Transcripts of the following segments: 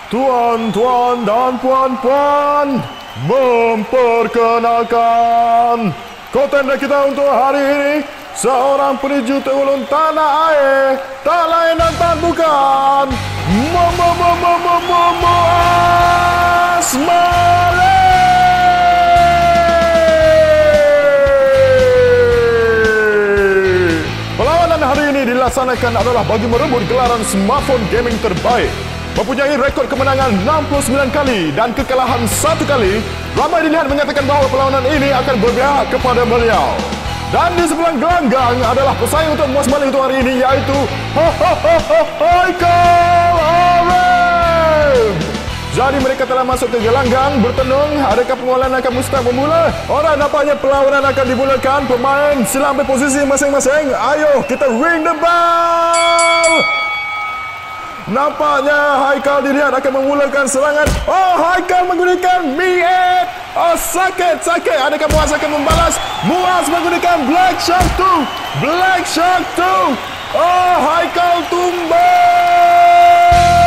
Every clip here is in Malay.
Tuan-tuan dan puan-puan, memperkenalkan kontender kita untuk hari ini, seorang peninju terulun tanah air, tak lain dan tak bukan Muaz Malik. Perlawanan hari ini dilaksanakan adalah bagi merebut gelaran smartphone gaming terbaik. Mempunyai rekod kemenangan 69 kali dan kekalahan 1 kali, ramai dilihat menyatakan bahawa perlawanan ini akan berpihak kepada beliau. Dan di sebelah gelanggang adalah pesaing untuk Muaz Malik untuk hari ini, iaitu Haikal Arif. Jadi mereka telah masuk ke gelanggang bertenung. Adakah pengulangan akan mustahil bermula? Orang nampaknya perlawanan akan dimulakan. Pemain sila ambil posisi masing-masing. Ayo kita ring the bell. Nampaknya Haikal dilihat akan memulakan serangan. Oh, Haikal menggunakan Mi-8. Oh, sakit. Adakah Muaz akan membalas? Muaz menggunakan Black Shark 2. Oh, Haikal tumbang.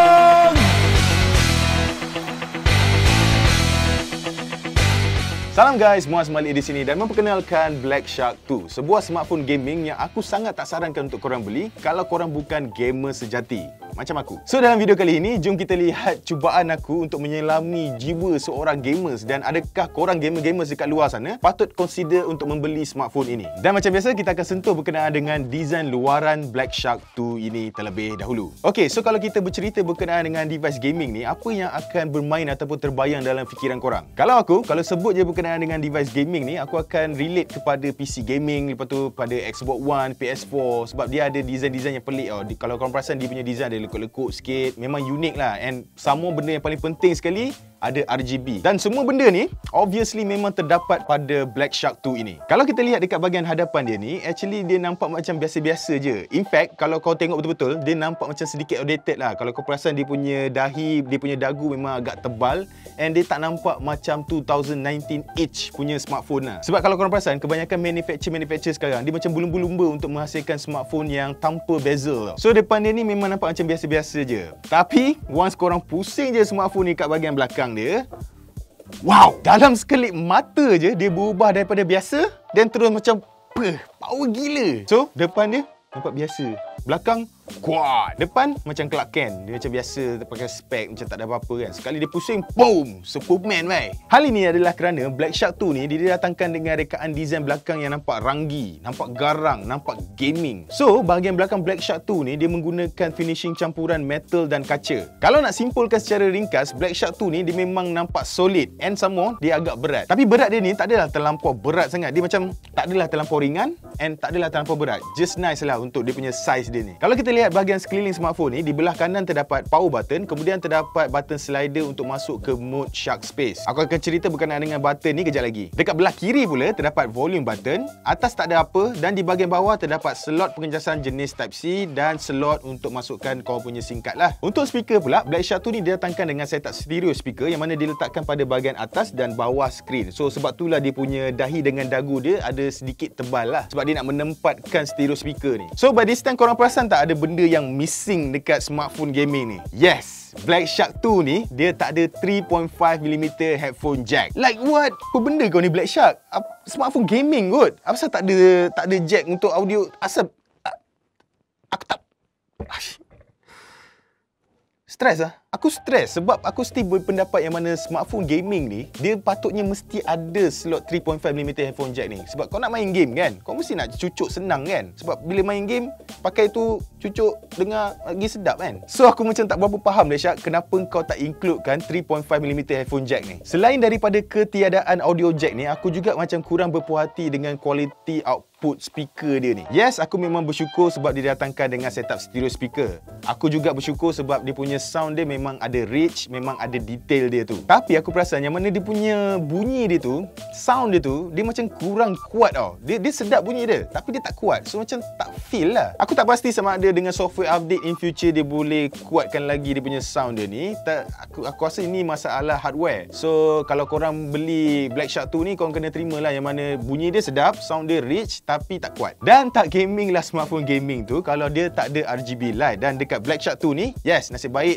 Salam guys, Muaz Malik di sini dan memperkenalkan Black Shark 2, sebuah smartphone gaming yang aku sangat tak sarankan untuk korang beli kalau korang bukan gamer sejati macam aku. So dalam video kali ini, jom kita lihat cubaan aku untuk menyelami jiwa seorang gamers, dan adakah korang gamers dekat luar sana patut consider untuk membeli smartphone ini. Dan macam biasa, kita akan sentuh berkenaan dengan desain luaran Black Shark 2 ini terlebih dahulu. Okay, so kalau kita bercerita berkenaan dengan device gaming ni, apa yang akan bermain ataupun terbayang dalam fikiran korang? Kalau sebut je berkenaan dengan device gaming ni, aku akan relate kepada PC gaming, lepas tu pada Xbox One, PS4, sebab dia ada design-design yang pelik tau. Kalau korang perasan, dia punya design dia lekuk-lekuk sikit, memang unik lah. And semua benda yang paling penting sekali, ada RGB. Dan semua benda ni obviously memang terdapat pada Black Shark 2 ini. Kalau kita lihat dekat bahagian hadapan dia ni, actually dia nampak macam biasa-biasa je. In fact, kalau kau tengok betul-betul, dia nampak macam sedikit outdated lah. Kalau kau perasan, dia punya dahi, dia punya dagu memang agak tebal, and dia tak nampak macam 2019-ish punya smartphone lah. Sebab kalau korang perasan, kebanyakan manufacturer sekarang, dia macam lumba-lumba untuk menghasilkan smartphone yang tanpa bezel tau. So depan dia ni memang nampak macam biasa-biasa je. Tapi once korang pusing je smartphone ni kat bahagian belakang dia, wow, dalam sekelip mata je dia berubah daripada biasa dan terus macam power gila. So depan dia nampak biasa, belakang kuat, depan macam Clark Kent. Dia macam biasa pakai spek, macam tak ada apa-apa kan. Sekali dia pusing, boom, Superman mai. Hal ini adalah kerana Black Shark 2 ni dia didatangkan dengan rekaan desain belakang yang nampak ranggi, nampak garang, nampak gaming. So bahagian belakang Black Shark 2 ni dia menggunakan finishing campuran metal dan kaca. Kalau nak simpulkan secara ringkas, Black Shark 2 ni dia memang nampak solid, and some more dia agak berat. Tapi berat dia ni tak adalah terlampau berat sangat. Dia macam tak adalah terlampau ringan and tak adalah terlampau berat. Just nice lah untuk dia punya size dia ni. Kalau kita lihat bahagian sekeliling smartphone ni, di belah kanan terdapat power button, kemudian terdapat button slider untuk masuk ke mode Shark Space. Aku akan cerita berkenaan dengan button ni kejap lagi. Dekat belah kiri pula terdapat volume button, atas tak ada apa, dan di bahagian bawah terdapat slot pengecasan jenis Type-C dan slot untuk masukkan kau punya SIM card lah. Untuk speaker pula, Black Shark 2 ni didatangkan dengan setup stereo speaker yang mana diletakkan pada bahagian atas dan bawah skrin. So sebab itulah dia punya dahi dengan dagu dia ada sedikit tebal lah, sebab dia nak menempatkan stereo speaker ni. So by this time korang perasan tak ada benda yang missing dekat smartphone gaming ni? Yes, Black Shark 2 ni dia tak ada 3.5mm headphone jack. Like what? Apa benda kau ni Black Shark? Smartphone gaming kot. Asal tak ada jack untuk audio? Asal aku tak stres lah. Aku stres sebab aku still berpendapat yang mana smartphone gaming ni dia patutnya mesti ada slot 3.5mm headphone jack ni. Sebab kau nak main game kan, kau mesti nak cucuk senang kan. Sebab bila main game pakai tu cucuk dengar lagi sedap kan. So aku macam tak berapa faham Black Shark, kenapa kau tak includekan 3.5mm headphone jack ni. Selain daripada ketiadaan audio jack ni, aku juga macam kurang berpuas hati dengan kualiti output speaker dia ni. Yes, aku memang bersyukur sebab dia datangkan dengan setup stereo speaker. Aku juga bersyukur sebab dia punya sound dia memang ada reach, memang ada detail dia tu. Tapi aku perasan yang mana dia punya bunyi dia tu, sound dia tu, dia macam kurang kuat tau. Dia sedap bunyi dia, tapi dia tak kuat. So macam tak feel lah. Aku tak pasti sama ada dengan software update in future dia boleh kuatkan lagi dia punya sound dia ni. Aku rasa ini masalah hardware. So kalau korang beli Black Shark 2 ni, korang kena terima lah yang mana bunyi dia sedap, sound dia rich, tapi tak kuat. Dan tak gaming lah smartphone gaming tu kalau dia tak ada RGB light. Dan dekat Black Shark 2 ni, yes, nasib baik dia ada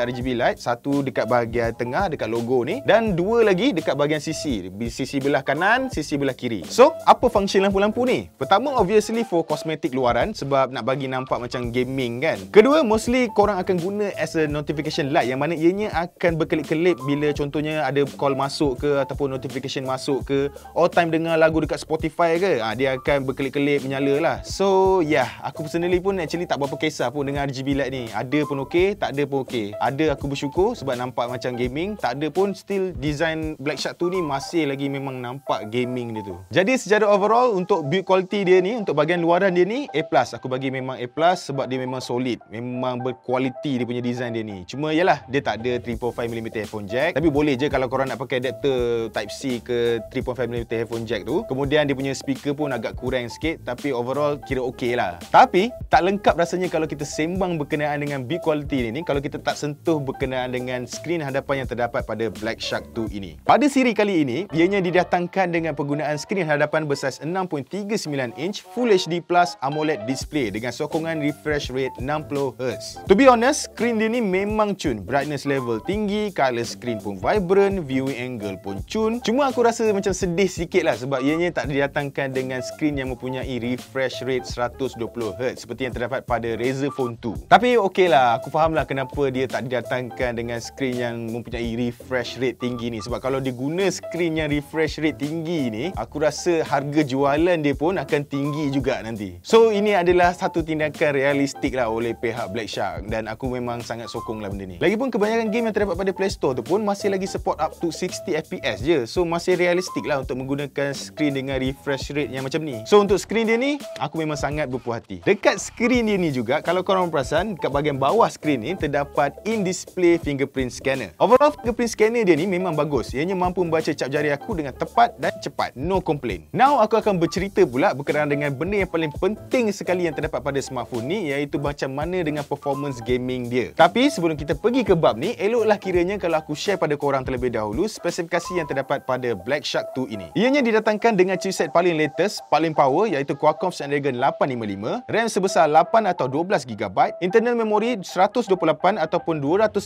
RGB light, satu dekat bahagian tengah dekat logo ni dan dua lagi dekat bahagian sisi. Sisi belah kanan, sisi belah kiri. So, apa function lampu-lampu ni? Pertama, obviously for kosmetik luaran sebab nak bagi nampak macam gaming kan. Kedua, mostly korang akan guna as a notification light yang mana ianya akan berkelip-kelip bila contohnya ada call masuk ke ataupun notification masuk ke, all time dengar lagu dekat Spotify ke, dia akan berkelip-kelip menyala lah. So, aku personally pun actually tak berapa kisah pun dengan RGB light ni. Ada pun okey, tak ada pun okey. Ada aku bersyukur sebab nampak macam gaming, tak ada pun still design Black Shark 2 ni masih lagi memang nampak gaming dia tu. Jadi secara overall untuk build quality dia ni, untuk bahagian luaran dia ni A+, aku bagi memang A+ sebab dia memang solid, memang berkualiti dia punya design dia ni. Cuma yalah, dia tak ada 3.5mm headphone jack, tapi boleh je kalau korang nak pakai adapter Type C ke 3.5mm headphone jack tu. Kemudian dia punya speaker pun agak kurang sikit, tapi overall kira okey lah. Tapi tak lengkap rasanya kalau kita sembang berkenaan dengan build quality ni kalau kita tak sentuh berkenaan dengan skrin hadapan yang terdapat pada Black Shark 2 ini. Pada siri kali ini, ianya didatangkan dengan penggunaan skrin hadapan bersaiz 6.39 inch Full HD Plus AMOLED display dengan sokongan refresh rate 60Hz. To be honest, skrin dia ni memang cun, brightness level tinggi, color screen pun vibrant, viewing angle pun cun. Cuma aku rasa macam sedih sikit lah sebab ianya tak didatangkan dengan skrin yang mempunyai refresh rate 120Hz seperti yang terdapat pada Razer Phone 2. Tapi okey lah, aku faham lah kenapa dia tak didatangkan dengan skrin yang mempunyai refresh rate tinggi ni. Sebab kalau dia guna skrin yang refresh rate tinggi ni, aku rasa harga jualan dia pun akan tinggi juga nanti. So ini adalah satu tindakan realistik lah oleh pihak Black Shark dan aku memang sangat sokong lah benda ni. Lagipun kebanyakan game yang terdapat pada Play Store tu pun masih lagi support up to 60fps je. So masih realistik lah untuk menggunakan skrin dengan refresh rate yang macam ni. So untuk skrin dia ni, aku memang sangat berpuas hati. Dekat skrin dia ni juga, kalau korang perasan, dekat bahagian bawah skrin ni terdapat in-display fingerprint scanner. Overall fingerprint scanner dia ni memang bagus. Ianya mampu membaca cap jari aku dengan tepat dan cepat. No complaint. Now aku akan bercerita pula berkenaan dengan benda yang paling penting sekali yang terdapat pada smartphone ni, iaitu macam mana dengan performance gaming dia. Tapi sebelum kita pergi ke bab ni, eloklah kiranya kalau aku share pada korang terlebih dahulu spesifikasi yang terdapat pada Black Shark 2 ini. Ianya didatangkan dengan chipset paling latest, paling power, iaitu Qualcomm Snapdragon 855, RAM sebesar 8 atau 12GB, internal memory 128 ataupun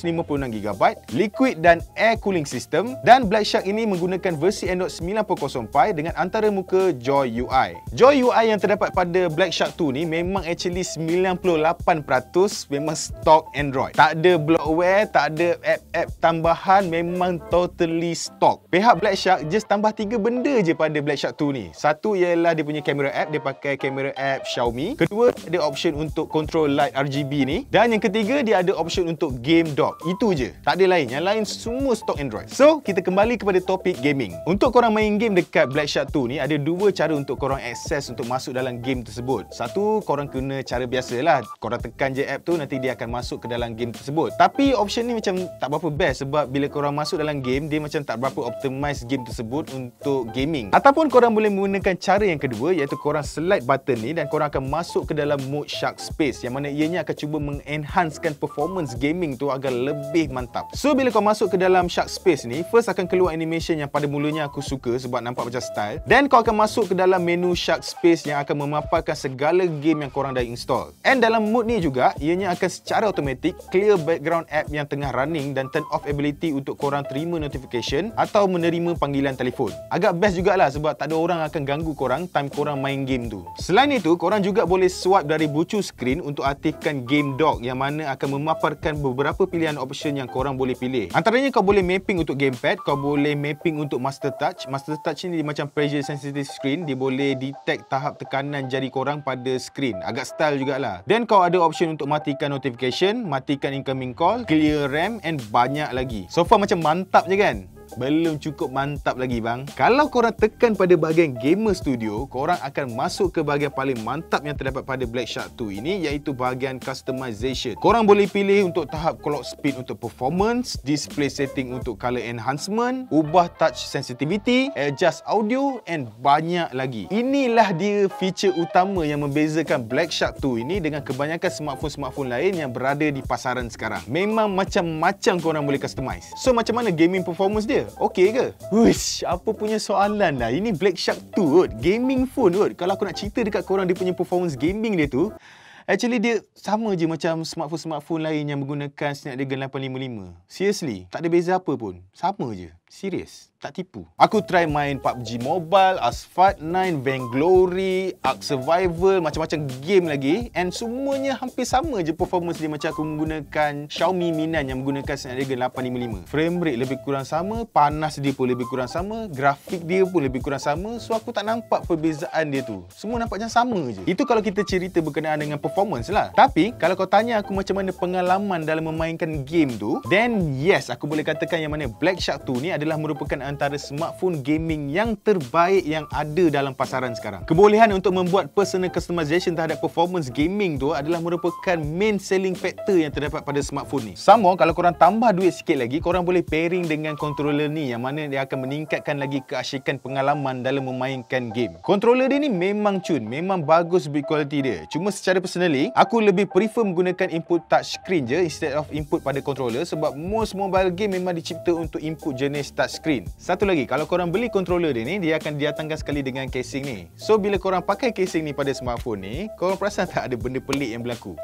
256GB, liquid dan air cooling system, dan Black Shark ini menggunakan versi Android 9.0 Pie dengan antaramuka Joy UI. Joy UI yang terdapat pada Black Shark 2 ni memang actually 98% memang stock Android. Tak ada bloatware, tak ada app-app tambahan, memang totally stock. Pihak Black Shark just tambah 3 benda je pada Black Shark 2 ni. Satu ialah dia punya kamera app, dia pakai kamera app Xiaomi. Kedua, ada option untuk control light RGB ni. Dan yang ketiga, dia ada option untuk game dock. Itu je. Tak ada lain. Yang lain semua stock Android. So, kita kembali kepada topik gaming. Untuk korang main game dekat Black Shark 2 ni, ada dua cara untuk korang akses untuk masuk dalam game tersebut. Satu, korang kena cara biasalah. Korang tekan je app tu, nanti dia akan masuk ke dalam game tersebut. Tapi option ni macam tak berapa best sebab bila korang masuk dalam game, dia macam tak berapa optimize game tersebut untuk gaming. Ataupun korang boleh menggunakan cara yang kedua, iaitu korang slide button ni dan korang akan masuk ke dalam mode Shark Space yang mana ianya akan cuba mengenhancekan performance gaming tu agar lebih mantap. So bila kau masuk ke dalam Shark Space ni, first akan keluar animation yang pada mulanya aku suka sebab nampak macam style. Then kau akan masuk ke dalam menu Shark Space yang akan memaparkan segala game yang korang dah install. And dalam mode ni juga, ianya akan secara automatik clear background app yang tengah running dan turn off ability untuk korang terima notification atau menerima panggilan telefon. Agak best jugalah sebab tak ada orang akan ganggu korang time korang main game tu. Selain itu, korang juga boleh swipe dari bucu skrin untuk aktifkan game dock yang mana akan memaparkan beberapa pilihan option yang korang boleh pilih. Antaranya kau boleh mapping untuk gamepad, kau boleh mapping untuk master touch. Master touch ni dia macam pressure sensitive screen, dia boleh detect tahap tekanan jari korang pada skrin. Agak style jugalah. Then kau ada option untuk matikan notification, matikan incoming call, clear RAM and banyak lagi. So far macam mantap je kan? Belum cukup mantap lagi bang. Kalau korang tekan pada bahagian Gamer Studio, korang akan masuk ke bahagian paling mantap yang terdapat pada Black Shark 2 ini, iaitu bahagian customization. Korang boleh pilih untuk tahap clock speed untuk performance, display setting untuk color enhancement, ubah touch sensitivity, adjust audio and banyak lagi. Inilah dia feature utama yang membezakan Black Shark 2 ini dengan kebanyakan smartphone-smartphone lain yang berada di pasaran sekarang. Memang macam-macam korang boleh customize. So macam mana gaming performance dia? Okey ke? Wish, apa punya soalan lah. Ini Black Shark 2 kot. Gaming phone kot. Kalau aku nak cerita dekat korang dia punya performance gaming dia tu, Actually dia sama je macam smartphone lain yang menggunakan Snapdragon 855. Seriously, tak ada beza apa pun. Sama je. Serius. Tak tipu. Aku try main PUBG Mobile, Asphalt 9, Vainglory, Ark Survival, macam-macam game lagi, and semuanya hampir sama je performance dia macam aku menggunakan Xiaomi Mi 9 yang menggunakan Snapdragon 855. Frame rate lebih kurang sama, panas dia pun lebih kurang sama, grafik dia pun lebih kurang sama, so aku tak nampak perbezaan dia tu. Semua nampak macam sama je. Itu kalau kita cerita berkenaan dengan performance lah. Tapi kalau kau tanya aku macam mana pengalaman dalam memainkan game tu, then yes, aku boleh katakan yang mana Black Shark 2 ni adalah merupakan antara smartphone gaming yang terbaik yang ada dalam pasaran sekarang. Kebolehan untuk membuat personal customization terhadap performance gaming tu adalah merupakan main selling factor yang terdapat pada smartphone ni. Sama kalau korang tambah duit sikit lagi, korang boleh pairing dengan controller ni yang mana dia akan meningkatkan lagi keasyikan pengalaman dalam memainkan game. Controller dia ni memang cun, memang bagus build quality dia. Cuma secara personally, aku lebih prefer menggunakan input touchscreen je instead of input pada controller sebab most mobile game memang dicipta untuk input jenis touchscreen. Satu lagi, kalau korang beli controller dia ni, dia akan didatangkan sekali dengan casing ni. So bila korang pakai casing ni pada smartphone ni, korang perasan tak ada benda pelik yang berlaku?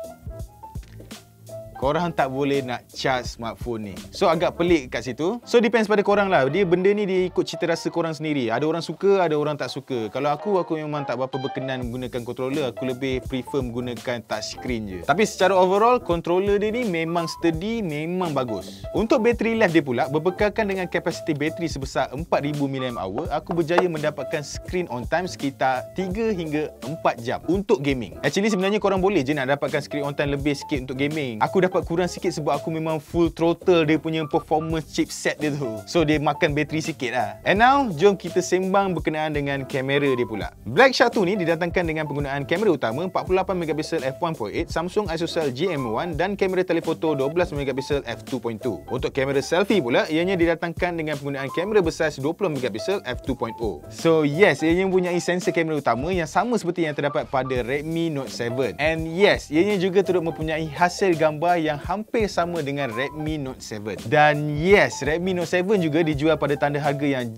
Korang tak boleh nak charge smartphone ni. So agak pelik kat situ. So depends pada korang lah. Benda ni dia ikut cita rasa korang sendiri. Ada orang suka, ada orang tak suka. Kalau aku memang tak berapa berkenan menggunakan controller. Aku lebih prefer menggunakan touchscreen je. Tapi secara overall, controller dia ni memang sturdy, memang bagus. Untuk battery life dia pula, berbekalkan dengan kapasiti bateri sebesar 4000 mAh, aku berjaya mendapatkan screen on time sekitar 3 hingga 4 jam untuk gaming. Actually sebenarnya korang boleh je nak dapatkan screen on time lebih sikit untuk gaming. Aku dapat kurang sikit sebab aku memang full throttle dia punya performance chipset dia tu. So dia makan bateri sikit lah. And now, jom kita sembang berkenaan dengan kamera dia pula. Black Shark 2 ni didatangkan dengan penggunaan kamera utama 48MP f1.8, Samsung ISOCELL GM1 dan kamera telefoto 12MP f2.2. Untuk kamera selfie pula, ianya didatangkan dengan penggunaan kamera besar 20MP f2.0. So yes, ianya mempunyai sensor kamera utama yang sama seperti yang terdapat pada Redmi Note 7. And yes, ianya juga turut mempunyai hasil gambar yang hampir sama dengan Redmi Note 7. Dan yes, Redmi Note 7 juga dijual pada tanda harga yang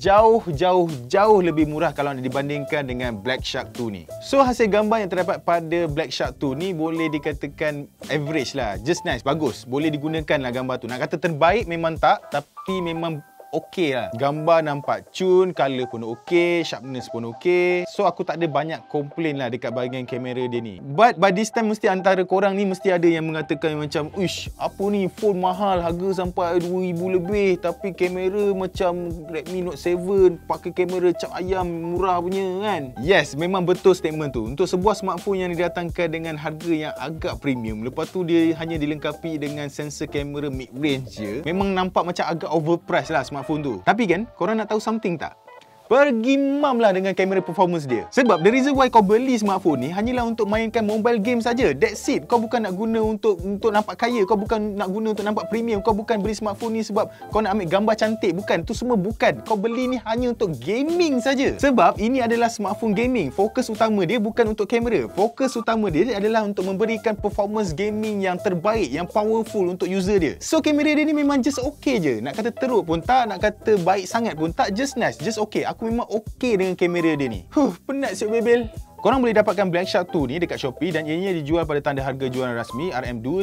jauh lebih murah kalau dibandingkan dengan Black Shark 2 ni. So hasil gambar yang terdapat pada Black Shark 2 ni boleh dikatakan average lah, just nice, bagus, boleh digunakan lah gambar tu. Nak kata terbaik memang tak, tapi memang okey lah. Gambar nampak cun, color pun okey, sharpness pun okey. So aku tak ada banyak komplain lah dekat bahagian kamera dia ni. But by this time mesti antara korang ni mesti ada yang mengatakan macam, "Uish, apa ni phone mahal, harga sampai 2000 lebih tapi kamera macam Redmi Note 7, pakai kamera cap ayam murah punya kan?" Yes, memang betul statement tu. Untuk sebuah smartphone yang didatangkan dengan harga yang agak premium, lepas tu dia hanya dilengkapi dengan sensor kamera mid range je, memang nampak macam agak overpriced lah smartphone tu. Tapi kan, korang nak tahu something tak? Pergi mam lah dengan kamera performance dia. Sebab the reason why kau beli smartphone ni hanyalah untuk mainkan mobile game saja. That's it. Kau bukan nak guna untuk nampak kaya. Kau bukan nak guna untuk nampak premium. Kau bukan beli smartphone ni sebab kau nak ambil gambar cantik. Bukan. Tu semua bukan. Kau beli ni hanya untuk gaming saja. Sebab ini adalah smartphone gaming. Fokus utama dia bukan untuk kamera. Fokus utama dia adalah untuk memberikan performance gaming yang terbaik, yang powerful untuk user dia. So kamera dia ni memang just okay je. Nak kata teruk pun tak, nak kata baik sangat pun tak, just nice, just okay. Aku memang okey dengan kamera dia ni. Penat siap bebel. Korang boleh dapatkan Black Shark 2 ni dekat Shopee dan ianya dijual pada tanda harga jualan rasmi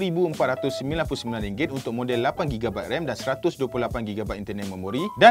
RM2,499 untuk model 8GB RAM dan 128GB internal memory dan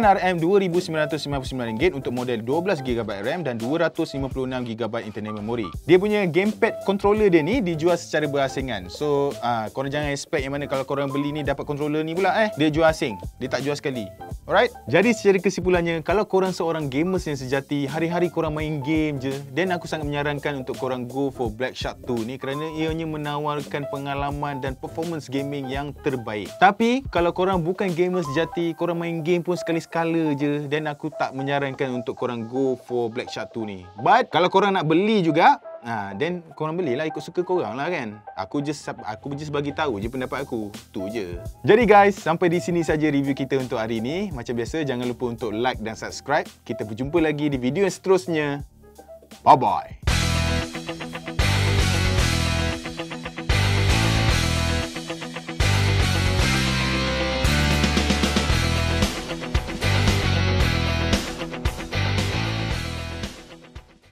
RM2,999 untuk model 12GB RAM dan 256GB internal memory. Dia punya gamepad controller dia ni dijual secara berasingan. So, korang jangan expect yang mana kalau korang beli ni dapat controller ni pula dia jual asing. Dia tak jual sekali. Alright? Jadi secara kesimpulannya, kalau korang seorang gamers yang sejati, hari-hari korang main game je, then aku sangat menyarankan untuk korang go for Black Shark 2 ni kerana ianya menawarkan pengalaman dan performance gaming yang terbaik. Tapi kalau korang bukan gamer sejati, korang main game pun sekali-sekala je, then aku tak menyarankan untuk korang go for Black Shark 2 ni. But kalau korang nak beli juga, then korang belilah ikut suka korang lah kan. Aku just bagi tahu je pendapat aku. Tu je. Jadi guys, sampai di sini saja review kita untuk hari ini. Macam biasa, jangan lupa untuk like dan subscribe. Kita berjumpa lagi di video yang seterusnya. Bye bye.